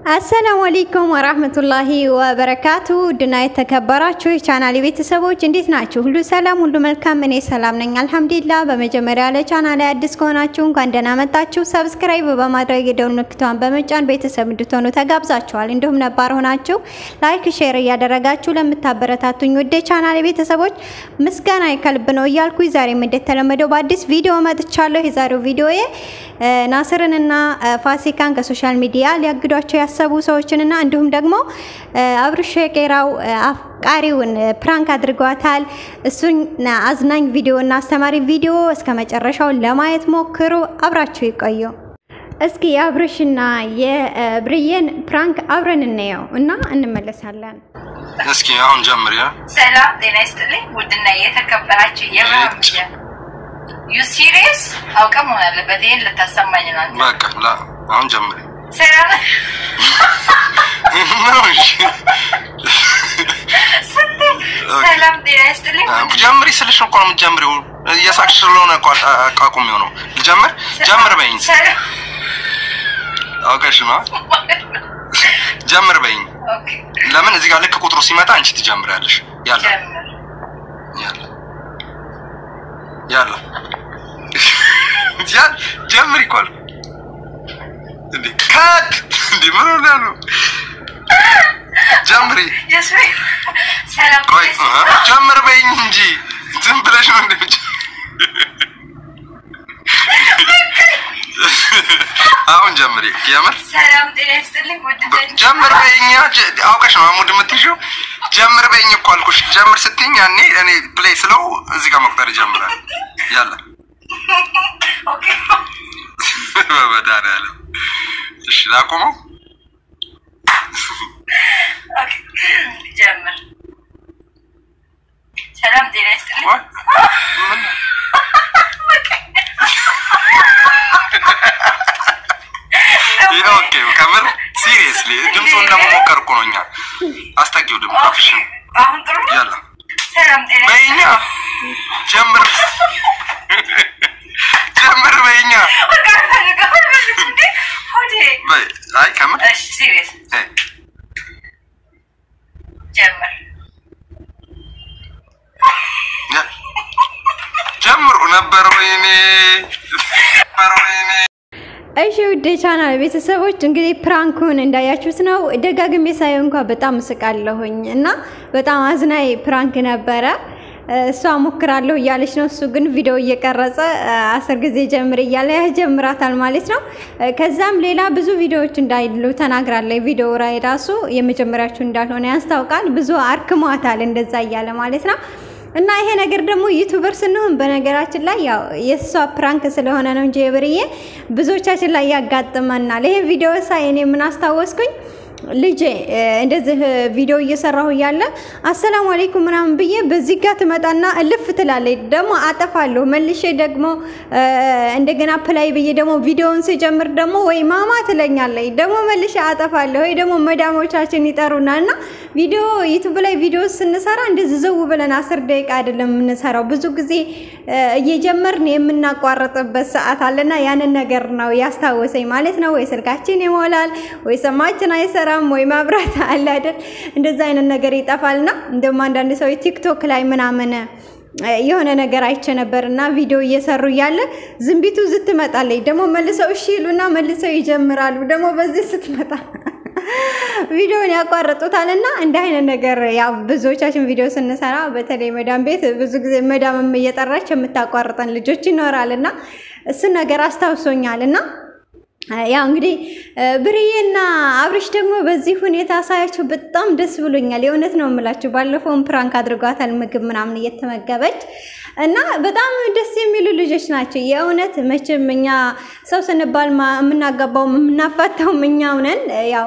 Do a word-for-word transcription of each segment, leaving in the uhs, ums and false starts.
السلام عليكم ورحمة الله وبركاته. دناي تكبراتشو channel ቤተሰቦች እንዴት ናችሁ? ሁሉ ሰላም ሁሉ መልካም እኔ ሰላም ነኝ አልহামዱሊላህ። በመጀመሪያ ለቻናሌ አዲስ ከሆናችሁ እንኳን ደህና መጣችሁ። ሰብስክራይብ በማድረግ የደወል ምልክቱን በመጫን ቤተሰብ እንድትሆኑ ተጋብዛችኋል። እንዲሁም ነባር ሆናችሁ ላይክ ሼር ያደረጋችሁ ለምታበረታቱኝ ወደ ቻናሌ ቤተሰቦች ምስጋና ይከልብ ነው እያልኩኝ ዛሬም እንደተለመደው በአዲስ ቪዲዮ መጥቻለሁ። የዛሬው ቪዲዮዬ ናስርንና ፋሲካን ከሶሻል ሚዲያ ሊያግዷቸው ያሰቡ ሰዎችንና እንዲሁም ደግሞ አብርሽ ሸቄራው አፍቃሪውን ፕራንክ አድርጓታል። እሱን አዝናኝ ቪዲዮና አስተማሪ ቪዲዮ እስከመጨረሻው ለማየት ሞክሩ። አብራችሁ ይቆዩ። እስኪ አብርሽና የብርዬን ፕራንክ አብረን እንየው እና እንመለሳለን። እስኪ አሁን ጀምር። ያ ሰላም ጤና ይስጥልኝ ውድና የተከበራችሁ የማምያ ዩ ሲሪየስ አውቀም ሆነ አለበት ይሄን ልታሰማኝ ነው አንተ በቃ ላ አሁን ጀምር። ሰላም ሰላም ጤና ይስጥልኝ ጀምሪ ስልሽ ነው ቆም ጀምሪው እያሳክሽ ስለሆነ አቃቁም ነው ጀምር ጀምር በይኝ አውቀሽ ነው ጀምር በይኝ ኦኬ ለምን እዚህ ጋር ልክ ቁጥሩ ሲመጣ አንቺ ትጀምሪያለሽ ያላ ያላ ያላ ጃን ጀምሪ ቆል እንዴ ካት እንዴ ምን ሆነው ጀምሪ የስሪ ሰላም ቆይ ጀምር በይኝ እንጂ ዝም ብለሽ ነው እንዴ አሁን ጀምሪ ያመር ሰላም ጤና ይስጥልኝ ውድና ጀምር በይኝ አውቀሽ ነው አሙድ የምትይው ጀምር በይኝ እኮ አልኩሽ ጀምር ስትኝ ያኔ እኔ ፕሌይ ስለው እዚህ ጋር መቁጠር ይጀምራል ያላ ኦኬ በበዳና ያለ እሺ ላቆመው ኦኬ ጀምር ሰላም ጤና ይስጥልኝ ኦኬ ከመር ሲሪየስሊ ድምፁን ለመሞከር እኮ ነውኛ አስታቂው ድምፅ አፍሽን አሁን ጥሩ ነው ያላ ሰላም ጤና በይኛ ጀምር ጀምር በይኛ በይ አይ ከመር እሺ ሲሪየስ አይ ጀምር ጀምሩ ነበር ወይኔ ነበር ወይኔ እሺ ወደ ቻናል ቤተሰቦች እንግዲህ ፕራንኩን እንዳያችሁት ነው። ደጋግሜ ሳይሆን እንኳን በጣም ስቃለሁኝ እና በጣም አዝናይ ፕራንክ ነበረ። እሷ ሞክራለሁ እያለች ነው እሱ ግን ቪዲዮ እየቀረጸ አስር ጊዜ ጀምር እያለ ያጀምራታል ማለት ነው። ከዛም ሌላ ብዙ ቪዲዮዎች እንዳይሉ ተናግራለች። ቪዲዮ ላይ ራሱ የመጀመሪያችሁ እንዳልሆነ ያስታውቃል። ብዙ አርክሟታል እንደዛ እያለ ማለት ነው። እና ይሄ ነገር ደግሞ ዩቲዩበር ስንሆን በነገራችን ላይ ያው የሷ ፕራንክ ስለሆነ ነው እንጂ የብርዬ ብዙዎቻችን ላይ ያጋጥመናል። ይሄ ቪዲዮ ሳይ እኔ ምን አስታወስኩኝ ልጄ እንደዚህ ቪዲዮ እየሰራሁ ያለ አሰላሙ አለይኩም ምናምን ብዬ በዚህ ጋር ትመጣና እልፍ ትላለች። ደግሞ አጠፋለሁ መልሼ ደግሞ እንደገና ፕላይ ብዬ ደግሞ ቪዲዮውን ሲጀምር ደግሞ ወይ ማማ ትለኛለች። ደግሞ መልሼ አጠፋለሁ ወይ ደግሞ መዳሞቻችን ይጠሩናልና ቪዲዮ ዩቲዩብ ላይ ቪዲዮ ስንሰራ እንደዚህ ዘው ብለን አስር ደቂቃ አይደለም የምንሰራው ብዙ ጊዜ እየጀመርን የምናቋርጥበት ሰዓት አለና ያንን ነገር ነው ያስታወሰኝ ማለት ነው። ወይ ስልካችን ይሞላል ወይ ሰማችን አይሰራ ወይ ማብራት አለ አይደል እንደዛ አይነት ነገር ይጣፋልና እንደውም አንዳንድ ሰው ቲክቶክ ላይ ምናምን የሆነ ነገር አይቼ ነበርና ቪዲዮ እየሰሩ ያለ ዝምቢቱ ዝትመጣለች ደግሞ መልሰው እሺ ይሉና መልሰው ይጀምራሉ ደግሞ በዚህ ስትመጣ ቪዲዮን ያቋርጡታልና እንደ አይነት ነገር ያው ብዙዎቻችን ቪዲዮ ስንሰራ በተለይ መዳም ቤት ብዙ ጊዜ መዳምም እየጠራች የምታቋርጠን ልጆች ይኖራልና እሱ ነገር አስታውሶኛልና ያው እንግዲህ ብርዬና አብርሽ ደግሞ በዚህ ሁኔታ ሳያቸው በጣም ደስ ብሎኛል። የእውነት ነው የምላችሁ ባለፈው ፕራንክ አድርጓታል ምግብ ምናምን እየተመገበች እና በጣም ደስ የሚሉ ልጆች ናቸው። የእውነት መቼም እኛ ሰው ስንባል የምናጋባው የምናፋታው እኛው ነን። ያው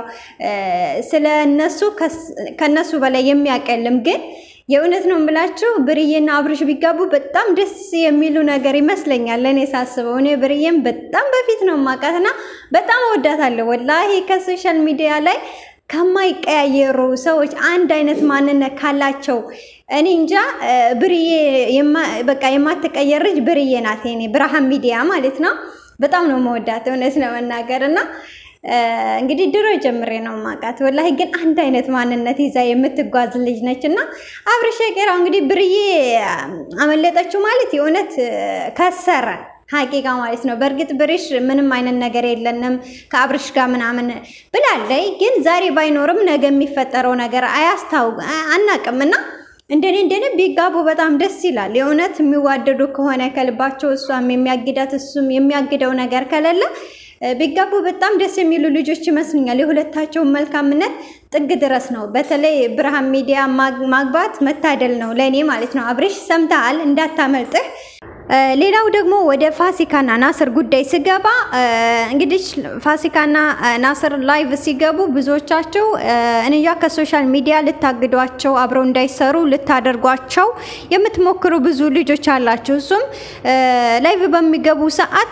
ስለነሱ ከነሱ በላይ የሚያቀልም ግን የእውነት ነው የምላችሁ ብርዬና አብርሽ ቢጋቡ በጣም ደስ የሚሉ ነገር ይመስለኛል። ለኔ ሳስበው እኔ ብርዬም በጣም በፊት ነው ማቃተና በጣም ወዳታለሁ ወላሂ ከሶሻል ሚዲያ ላይ ከማይቀያየሩ ሰዎች አንድ አይነት ማንነት ካላቸው እኔ እንጃ ብርዬ በቃ የማትቀየር ልጅ ብርዬ ናት። እኔ ብርሃን ሚዲያ ማለት ነው በጣም ነው መወዳት እውነት ነው መናገርና እንግዲህ ድሮ ጀምሬ ነው ማቃት ወላሂ ግን አንድ አይነት ማንነት ይዛ የምትጓዝ ልጅ ነችና አብርሽ ሸቄራው እንግዲህ ብርዬ አመለጠችው ማለት የእውነት ከሰረ ሀቂቃ ማለት ነው በርግጥ ብርሽ ምንም አይነት ነገር የለንም ከአብርሽ ጋር ምናምን ብላለይ ግን ዛሬ ባይኖርም ነገ የሚፈጠረው ነገር አያስታው አናቀምና እንደኔ እንደኔ ቢጋቡ በጣም ደስ ይላል የእውነት የሚዋደዱ ከሆነ ከልባቸው እሷም የሚያግዳት እሱም የሚያግደው ነገር ከሌለ ቢጋቡ በጣም ደስ የሚሉ ልጆች ይመስልኛል የሁለታቸው መልካምነት ጥግ ድረስ ነው በተለይ ብርሃን ሚዲያ ማግባት መታደል ነው ለኔ ማለት ነው አብርሽ ሰምታል እንዳታመልጥህ ሌላው ደግሞ ወደ ፋሲካና ናስር ጉዳይ ሲገባ እንግዲህ ፋሲካና ናስር ላይቭ ሲገቡ ብዙዎቻቸው እንያ ከሶሻል ሚዲያ ልታግዷቸው አብረው እንዳይሰሩ ልታደርጓቸው የምትሞክሩ ብዙ ልጆች አላችሁ እሱም ላይቭ በሚገቡ ሰዓት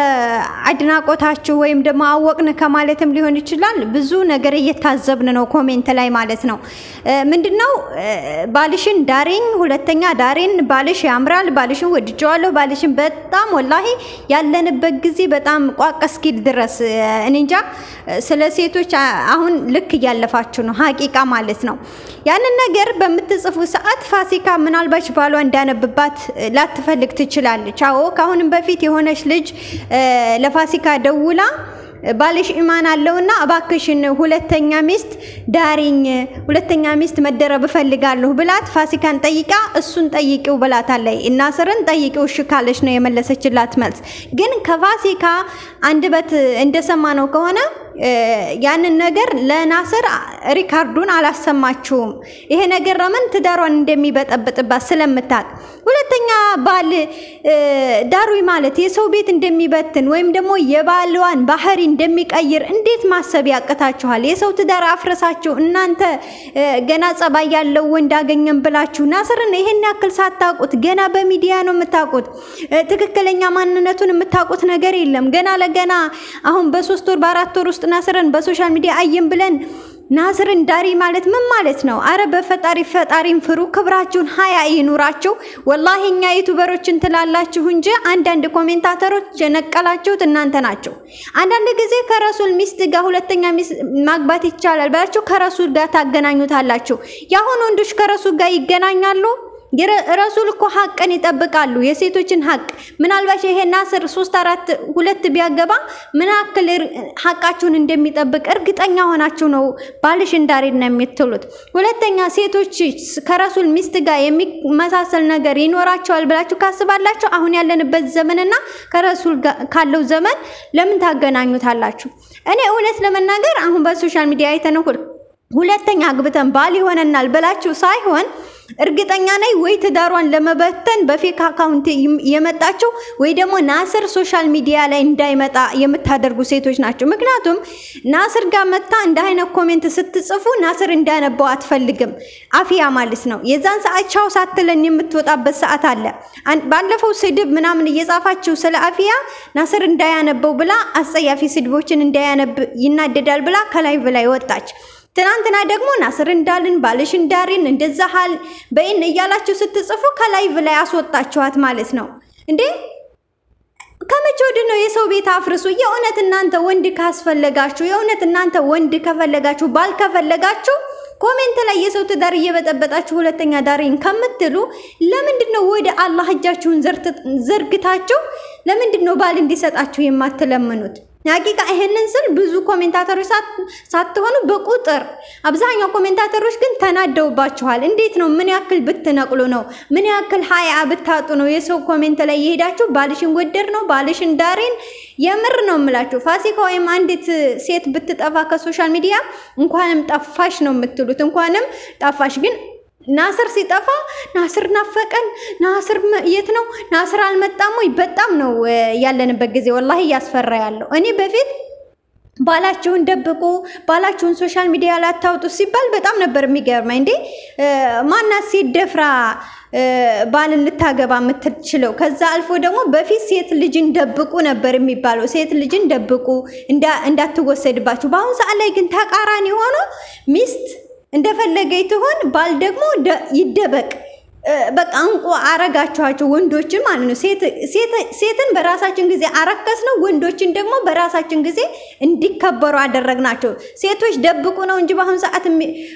ከአድናቆታቸው ወይም ደግሞ አወቅነ ከማለትም ሊሆን ይችላል ብዙ ነገር እየታዘብን ነው ኮሜንት ላይ ማለት ነው ምንድነው ባልሽን ዳሪኝ ሁለተኛ ዳሪን ባልሽ ያምራል ባልሽን ወድጀዋለሁ ባልሽን በጣም ወላሂ ያለንበት ጊዜ በጣም ቋቀስኪል ድረስ እንንጃ ስለ ሴቶች አሁን ልክ ያለፋችሁ ነው ሀቂቃ ማለት ነው ያንን ነገር በመትጽፉ ሰዓት ፋሲካ ምናልባች ባሏ እንዳነብባት ላትፈልግ ትችላለች አዎ ካሁንም በፊት የሆነች ልጅ ለፋሲካ ደውላ ባልሽ ኢማን አለውና አባክሽን ሁለተኛ ሚስት ዳሪኝ ሁለተኛ ሚስት መደረብ ፈልጋለሁ ብላት ፋሲካን ጠይቃ እሱን ጠይቂው ብላታለይ እናስርን ጠይቂው እሺ ካለሽ ነው የመለሰችላት መልስ ግን ከፋሲካ አንደበት እንደሰማነው ከሆነ ያንን ነገር ለናስር ሪካርዱን አላሰማችውም ይሄ ነገር ለምን ትዳሯን እንደሚበጠብጥባት ስለምታቅ ሁለተኛ ባል ዳሩይ ማለት የሰው ቤት እንደሚበትን ወይም ደግሞ የባልዋን ባህሪ እንደሚቀይር እንዴት ማሰብ ያቀታችኋል የሰው ትዳር አፍረሳችሁ እናንተ ገና ጸባይ ያለው ወንድ አገኘን ብላችሁ ናስርን ይሄን ያክል ሳታቁት ገና በሚዲያ ነው የምታቁት ትክክለኛ ማንነቱን የምታቁት ነገር የለም ገና ለገና አሁን በሶስት ወር በአራት ወር ውስጥ ናስርን በሶሻል ሚዲያ አየን ብለን ናስርን ዳሪ ማለት ምን ማለት ነው አረ በፈጣሪ ፈጣሪን ፍሩ ክብራችሁን ሃያ ይኑራችሁ ወላሂኛ ዩቲዩበሮችን ትላላችሁ እንጂ አንድ አንድ ኮሜንታተሮች የነቀላችሁት እናንተ ናችሁ አንድ ጊዜ ከረሱል ሚስት ጋር ሁለተኛ ሚስት ማግባት ይቻላል ባላችሁ ከረሱል ጋር ታገናኙታላችሁ ያሁን ወንዶች ከረሱል ጋር ይገናኛሉ ረሱል እኮ ሐቅን ይጠብቃሉ የሴቶችን ሐቅ ምናልባት ይሄ ናስር ሶስት አራት ሁለት ቢያገባ ምን አክል ሐቃቸውን እንደሚጠብቅ እርግጠኛ ሆናችሁ ነው ባልሽ እንዳሪና የምትሉት ሁለተኛ ሴቶች ከረሱል ሚስት ጋር የሚመሳሰል ነገር ይኖራቸዋል ብላችሁ ካስባላችሁ አሁን ያለንበት ዘመንና ከረሱል ካለው ዘመን ለምን ታገናኙታላችሁ እኔ እውነት ለመናገር አሁን በሶሻል ሚዲያ አይተነው ሁለተኛ አግብተን ባል ይሆነናል ብላችሁ ሳይሆን እርግጠኛ ነኝ ወይ ትዳሯን ለመበተን በፌክ አካውንት የመጣቸው ወይ ደግሞ ናስር ሶሻል ሚዲያ ላይ እንዳይመጣ የምታደርጉ ሴቶች ናቸው ምክንያቱም ናስር ጋር መጣ እንደ አይነት ኮሜንት ስትጽፉ ናስር እንዳያነበው አትፈልግም አፊያ ማለት ነው የዛን ሰዓት ቻው ሳትለን የምትወጣበት ሰዓት አለ ባለፈው ስድብ ምናምን እየጻፋችሁ ስለ አፊያ ናስር እንዳያነበው ብላ አጸያፊ ስድቦችን እንዳያነብ ይናደዳል ብላ ከላይ ላይ ወጣች ትናንትና ደግሞ ናስር እንዳልን ባልሽ እንዳሪን እንደዛ ሐል በእን እያላችሁ ስትጽፉ ከላይቭ ላይ አስወጣችኋት ማለት ነው እንዴ ከመቼ ወደ ነው የሰው ቤት አፍርሱ የእውነት እናንተ ወንድ ካስፈለጋችሁ የእውነት እናንተ ወንድ ከፈለጋችሁ ባል ከፈለጋችሁ ኮሜንት ላይ የሰው ትዳር እየበጠበጣችሁ ሁለተኛ ዳሪን ከምትሉ ለምንድነው ወደ አላህ እጃችሁን ዘርግታችሁ ለምንድነው ባል እንዲሰጣችሁ የማትለምኑት ሀቂቃ ይሄንን ስል ብዙ ኮሜንታተሮች ሳትሆኑ በቁጥር አብዛኛው ኮሜንታተሮች ግን ተናደውባችኋል እንዴት ነው ምን ያክል ብትነቅሉ ነው ምን ያክል ሃያ ብታጡ ነው የሰው ኮሜንት ላይ ይሄዳችሁ ባልሽን ወደር ነው ባልሽን ዳሪን የምር ነው የምላችሁ ፋሲካ ወይም አንዲት ሴት ብትጠፋ ከሶሻል ሚዲያ እንኳንም ጠፋሽ ነው የምትሉት እንኳንም ጠፋሽ ግን ናስር ሲጠፋ ናስር ናፈቀን ናስር የት ነው ናስር አልመጣም ወይ በጣም ነው ያለንበት ጊዜ ወላሂ ያስፈራ ያለው እኔ በፊት ባላችሁን ደብቁ ባላችሁን ሶሻል ሚዲያ ላይ አታውጡ ሲባል በጣም ነበር የሚገርመኝ እንዴ ማናስ ሲደፍራ ባልን ልታገባ የምትችለው ከዛ አልፎ ደግሞ በፊት ሴት ልጅን ደብቁ ነበር የሚባለው ሴት ልጅን ደብቁ እንዳትወሰድባችሁ በአሁን ሰዓት ላይ ግን ተቃራኒ ሆኖ ሚስት እንደፈለገ ይተሆን ባል ደግሞ ይደበቅ በቃ እንቁ አረጋችኋቸው ወንዶችን ማለት ነው ሴት ሴት ሴትን በራሳችን ጊዜ አረከስ ነው ወንዶችን ደግሞ በራሳችን ጊዜ እንዲከበሩ አደረግናቸው ሴቶች ደብቁ ነው እንጂ በአሁን ሰዓት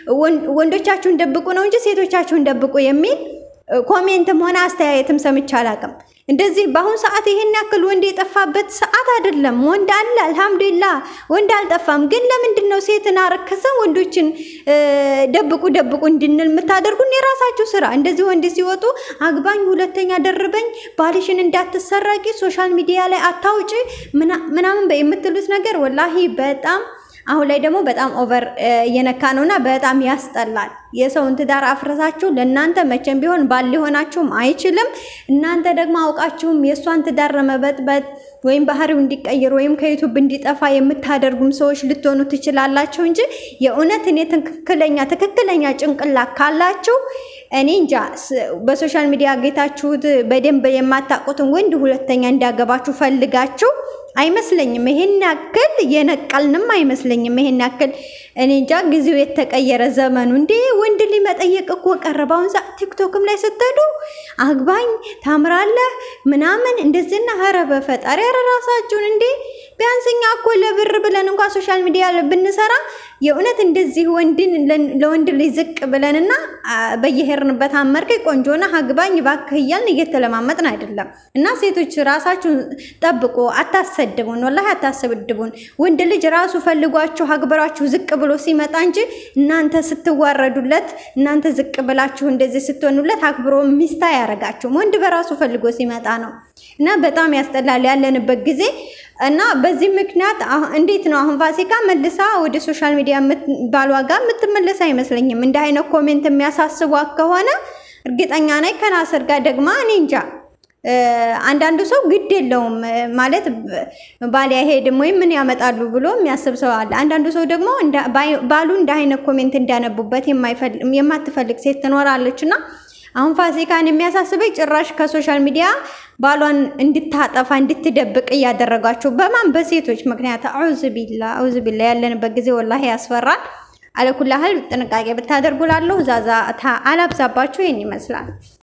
ወንዶቻችሁን ደብቁ ነው እንጂ ሴቶቻችሁን ደብቁ የሚል ኮሜንትም ሆነ አስተያየትም ሰምቼ አላውቅም እንደዚህ በአሁን ሰዓት ይሄን ያክል ወንድ የጠፋበት ሰዓት አይደለም ወንድ አለ አልহামዱሊላህ ወንድ አልጠፋም ግን ለምንድን ነው ሴትን አረከሰን ወንዶችን ደብቁ ደብቁ እንድንል የምታደርጉን የራሳችሁ ስራ እንደዚህ ወንድ ሲወጡ አግባኝ ሁለተኛ ደርበኝ ባልሽን እንዳትሰረቂ ሶሻል ሚዲያ ላይ አታውጪ ምናምን በየምትሉት ነገር ወላሂ በጣም አሁን ላይ ደግሞ በጣም ኦቨር የነካ ነውና በጣም ያስጠላል የሰውን ትዳር አፍረሳችሁ ለእናንተ መቼም ቢሆን ባል ሊሆናችሁም አይችልም እናንተ ደግሞ አውቃችሁም የሷን ትዳር መበጥበጥ ወይም ባህሪው እንዲቀየር ወይም ከዩቲዩብ እንዲጠፋ የምታደርጉም ሰዎች ልትሆኑ ትችላላችሁ እንጂ የኡነት እኔ ትክክለኛ ትክክለኛ ጭንቅላት ካላችሁ እኔ እንጃ በሶሻል ሚዲያ ጌታችሁት በደንብ የማታውቁትን ወንድ ሁለተኛ እንዲያገባችሁ ፈልጋችሁ አይመስለኝም ይሄን ያክል የነቀልንም አይመስለኝም ይሄን ያክል እኔ እንጃ ጊዜው የተቀየረ ዘመኑ እንዴ ወንድ ሊመጠየቅ እኮ ቀረባውን ዛ ቲክቶክም ላይ ስትሄዱ አግባኝ ታምራለህ ምናምን እንደዚህና ሀረ በፈጣሪ ራሳችሁን እንዴ ቢያንስኛ እኮ ለብር ብለን እንኳን ሶሻል ሚዲያ ብንሰራ የኡነት እንደዚህ ወንድን ለወንድ ሊዝቅ ብለንና በየሄርንበት አመርከ ቆንጆና አግባኝ ባክህያን እየተለማመጥን አይደለም እና ሴቶች ራሳችሁን ጠብቁ አታሰድቡን ወላሂ አታሰድቡን ወንድ ልጅ ራሱ ፈልጓችሁ አግብራችሁ ዝቅ ብሎ ሲመጣ እንጂ እናንተ ስትዋረዱለት እናንተ ዝቅ ብላችሁ እንደዚህ ስትሆኑለት አክብሮ ሚስታ ያረጋችሁ ወንድ በራሱ ፈልጎ ሲመጣ ነው እና በጣም ያስጠላል ያለንበት ጊዜ እና በዚህ ምክንያት እንዴት ነው አሁን ፋሲካ መልሳ ወደ ሶሻል ሚዲያ ባልዋጋ የምትመለስ አይመስለኝም እንደ አይነት ኮሜንት የሚያሳስቡ ከሆነ እርግጠኛ ነኝ ከናስር ጋር ደግሞ እኔ እንጃ አንዳንዱ ሰው ግድ የለውም ማለት ባል ያሄድም ወይ ምን ያመጣሉ ብሎ የሚያስብ ሰው አለ አንዳንዱ ሰው ደግሞ ባሉ እንደ አይነት ኮሜንት እንዲያነቡበት የማይፈልግ የማትፈልግ ሴት ትኖራለችና አሁን ፋሲካን የሚያሳስበኝ ጭራሽ ከሶሻል ሚዲያ ባሏን እንድታጠፋ እንድትደብቅ ያደረጋቸው በማን በሴቶች ምክንያት አውዝ ቢላ አውዝ ቢላ ያለንበት ጊዜ ወላሂ ያስፈራል አለኩላህ ጥንቃቄ ብታደርጉላለሁ ዛዛ አላብዛባችሁ ይሄን ይመስላል